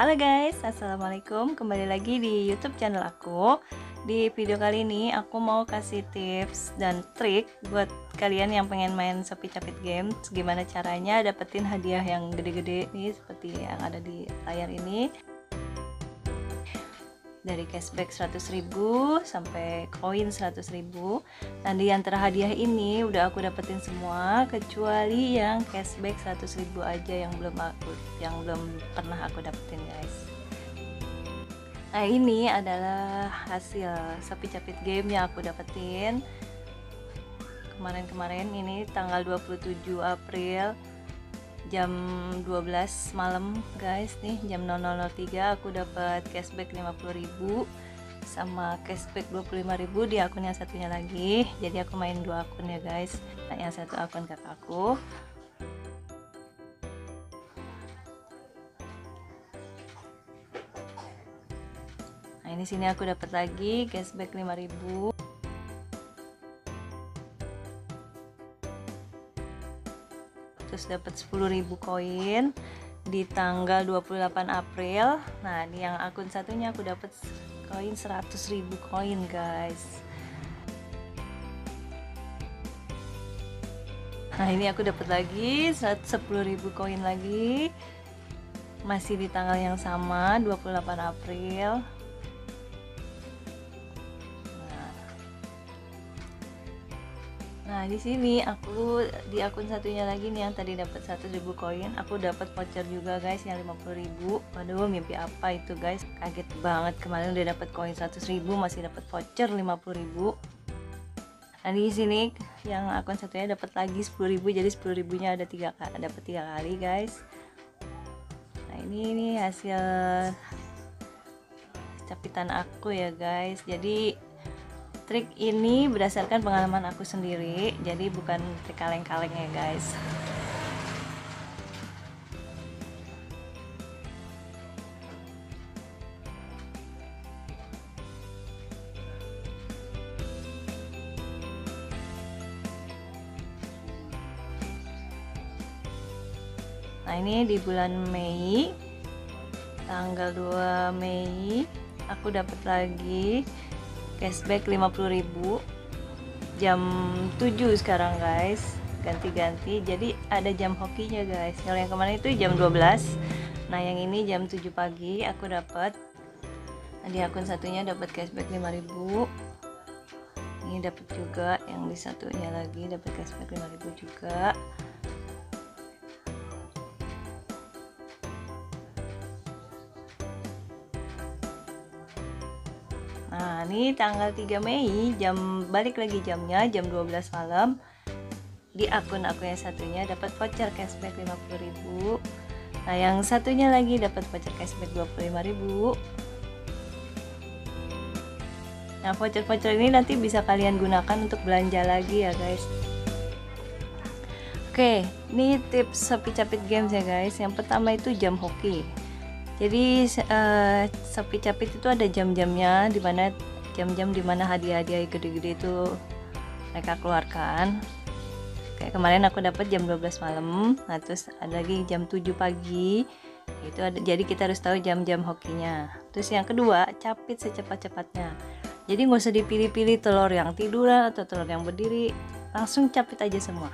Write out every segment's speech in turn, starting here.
Halo guys, assalamualaikum. Kembali lagi di YouTube channel aku. Di video kali ini aku mau kasih tips dan trik buat kalian yang pengen main Shopee Capit Games. Gimana caranya dapetin hadiah yang gede-gede nih, seperti yang ada di layar ini. Dari cashback 100.000 sampai koin 100.000. Nah, di antara hadiah ini udah aku dapetin semua kecuali yang cashback 100.000 aja yang belum pernah aku dapetin guys. Nah, ini adalah hasil Shopee Capit Game yang aku dapetin kemarin ini tanggal 27 April jam 12 malam guys. Nih jam 00.03 aku dapat cashback 50.000 sama cashback 25.000 di akun yang satunya lagi. Jadi aku main dua akun ya guys. Nah, yang satu akun kakakku. Nah, ini sini aku dapat lagi cashback 5.000. Terus dapat 10.000 koin di tanggal 28 April. Nah, di yang akun satunya aku dapat koin 100.000 koin guys. Nah, ini aku dapat lagi 10.000 koin lagi, masih di tanggal yang sama 28 April. Nah, di sini aku di akun satunya lagi nih yang tadi dapat 100.000 koin, aku dapat voucher juga guys yang 50.000. Waduh, mimpi apa itu guys? Kaget banget, kemarin udah dapat koin 100.000 masih dapat voucher 50.000. Nah, di sini yang akun satunya dapat lagi 10.000, jadi 10.000-nya ada dapat 3 kali guys. Nah, ini hasil capitan aku ya guys. Jadi trik ini berdasarkan pengalaman aku sendiri, jadi bukan trik kaleng-kaleng ya guys. Nah, ini di bulan Mei, tanggal 2 Mei aku dapat lagi cashback 50.000 jam 7 sekarang guys, ganti-ganti. Jadi ada jam hokinya guys. Kalau yang kemarin itu jam 12, nah yang ini jam 7 pagi aku dapat. Nah, di akun satunya dapat cashback 5.000. Ini dapat juga yang di satunya lagi dapat cashback 5.000 juga. Nah, ini tanggal 3 Mei balik lagi jamnya jam 12 malam. Di akun aku yang satunya dapat voucher cashback 50.000. Nah, yang satunya lagi dapat voucher cashback 25.000. Nah, voucher-voucher ini nanti bisa kalian gunakan untuk belanja lagi ya guys. Oke, ini tips Shopee Capit Games ya guys. Yang pertama itu jam hoki. Jadi Shopee Capit itu ada jam-jamnya, dimana jam-jam dimana hadiah-hadiah gede-gede itu mereka keluarkan. Kayak kemarin aku dapat jam 12 malam. Nah, terus ada lagi jam 7 pagi. Itu ada, jadi kita harus tahu jam-jam hokinya. Terus yang kedua, capit secepat-cepatnya. Jadi nggak usah dipilih-pilih telur yang tiduran atau telur yang berdiri, langsung capit aja semua.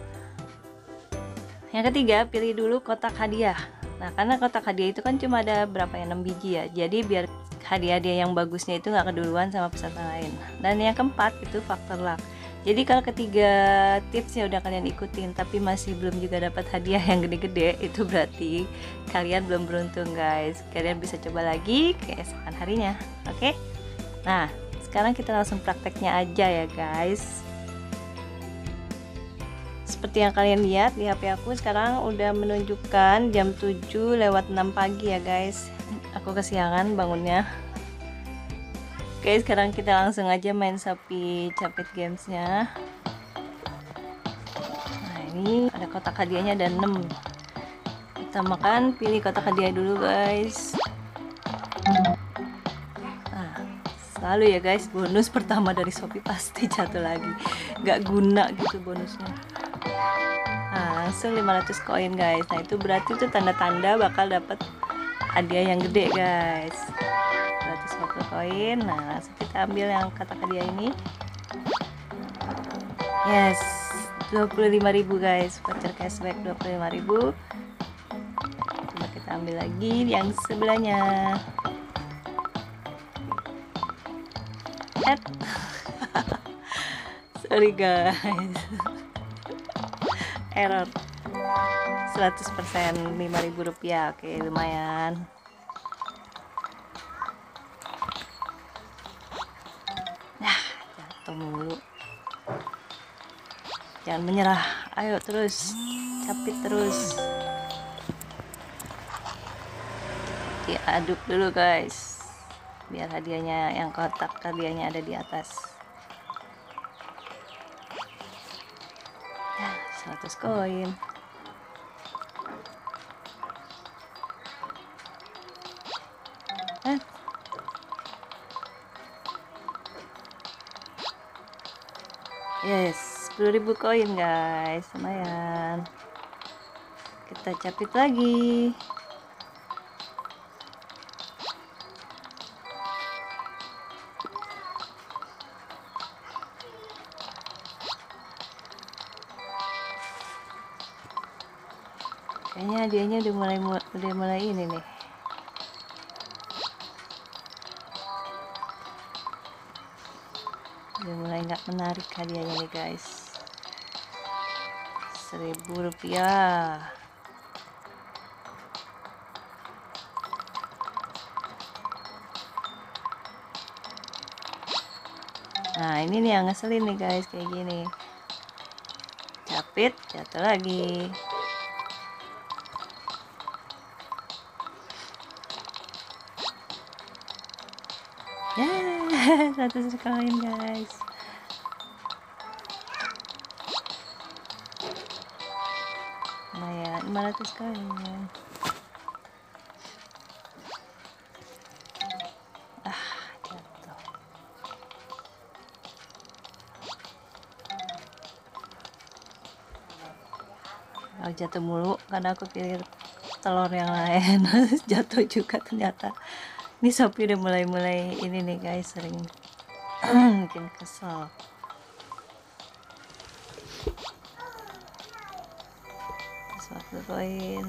Yang ketiga, pilih dulu kotak hadiah. Nah, karena kotak hadiah itu kan cuma ada berapa ya, 6 biji ya. Jadi biar hadiah-hadiah yang bagusnya itu nggak keduluan sama peserta lain. Dan yang keempat itu faktor luck. Jadi kalau ketiga tipsnya udah kalian ikutin tapi masih belum juga dapat hadiah yang gede-gede, itu berarti kalian belum beruntung guys. Kalian bisa coba lagi keesokan harinya. Oke? Nah, sekarang kita langsung prakteknya aja ya guys. Seperti yang kalian lihat di HP aku sekarang udah menunjukkan jam 7:06 pagi ya guys. Aku kesiangan bangunnya. Oke, sekarang kita langsung aja main Shopee Capit Games-nya. Nah, ini ada kotak hadiahnya ada 6. Kita makan, pilih kotak hadiah dulu guys. Nah, selalu ya guys, bonus pertama dari Shopee pasti jatuh lagi. Gak guna gitu bonusnya. Nah, langsung 500 koin guys. Nah, itu berarti itu tanda-tanda bakal dapat hadiah yang gede guys, 250 koin. Nah langsung kita ambil yang kata hadiah ini. Yes, 25.000 guys, voucher cashback 25.000. Coba kita ambil lagi yang sebelahnya. Sorry guys, error. 100%, 5.000 rupiah. Oke, lumayan. Nah, jatuh mulu. Jangan menyerah, ayo terus, capit terus. Diaduk dulu guys, biar hadiahnya yang kotak hadiahnya ada di atas. Ya, 100 koin. Yes, 10.000 koin guys, lumayan. Kita capit lagi. Kayaknya hadiahnya udah mulai ini nih. Udah mulai nggak menarik hadiahnya nih guys. 1.000 rupiah. Nah ini nih yang ngeselin nih guys, kayak gini. Capit, jatuh lagi. Ya, 100 koin guys. Lumayan, 500 koin. Jatuh. Oh, jatuh mulu karena aku pilih telur yang lain. Jatuh juga ternyata. Ini Shopee udah mulai ini nih guys, sering bikin kesel. Waktu koin.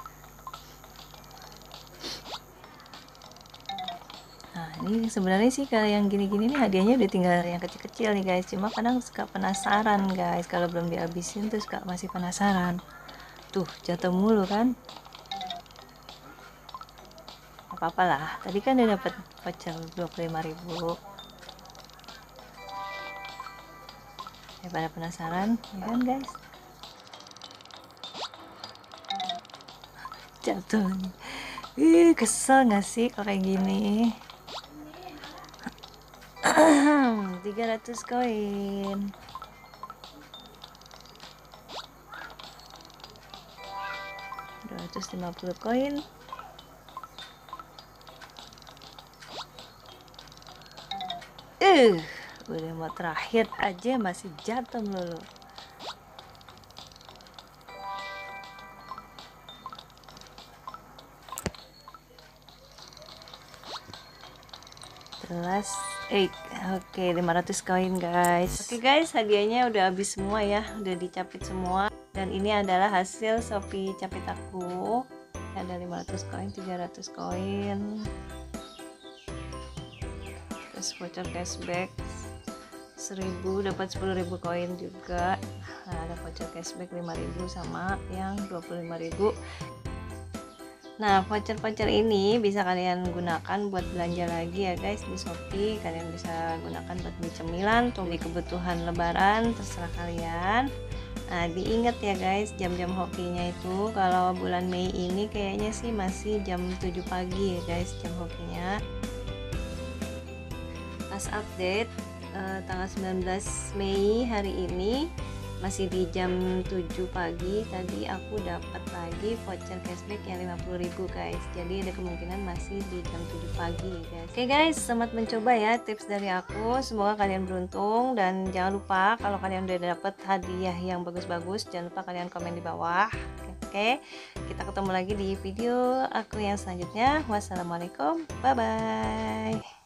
Nah ini sebenarnya sih kalau yang gini-gini nih hadiahnya udah tinggal yang kecil-kecil nih guys. Cuma kadang suka penasaran guys, kalau belum dihabisin tuh suka masih penasaran. Tuh jatuh mulu kan. Apa-apa lah, tadi kan udah dapet voucher 25.000. Daripada penasaran ya kan guys. Jatuh nih. Kesel gak sih kalau kayak gini. 300 koin. $250 koin. Udah mau terakhir aja masih jatuh melulu. Last 8. Oke, 500 koin guys. Oke guys, hadiahnya udah habis semua ya, udah dicapit semua. Dan ini adalah hasil Shopee capit aku. Ada 500 koin, 300 koin. Terus voucher cashback 1.000, dapat 10.000 koin juga. Nah, ada voucher cashback 5.000 sama yang 25.000. Nah, voucher-voucher ini bisa kalian gunakan buat belanja lagi ya guys di Shopee. Kalian bisa gunakan buat beli cemilan, atau beli kebutuhan lebaran, terserah kalian. Nah, diingat ya guys, jam-jam hokinya itu kalau bulan Mei ini kayaknya sih masih jam 7 pagi ya guys, jam hokinya. Pas update tanggal 19 Mei hari ini masih di jam 7 pagi tadi aku dapat lagi voucher cashback yang 50.000 guys. Jadi ada kemungkinan masih di jam 7 pagi ya guys. Oke guys, selamat mencoba ya tips dari aku. Semoga kalian beruntung, dan jangan lupa kalau kalian udah dapat hadiah yang bagus-bagus, jangan lupa kalian komen di bawah. Oke, kita ketemu lagi di video aku yang selanjutnya. Wassalamualaikum, bye bye.